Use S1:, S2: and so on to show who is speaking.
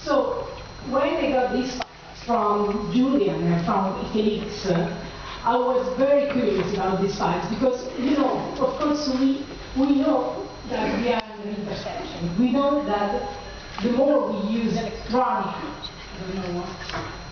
S1: So when I got these files from Julian from wikileaks, I was very curious about these files because, you know, of course we know that we are under interception. We know that the more we use electronic, I don't know what,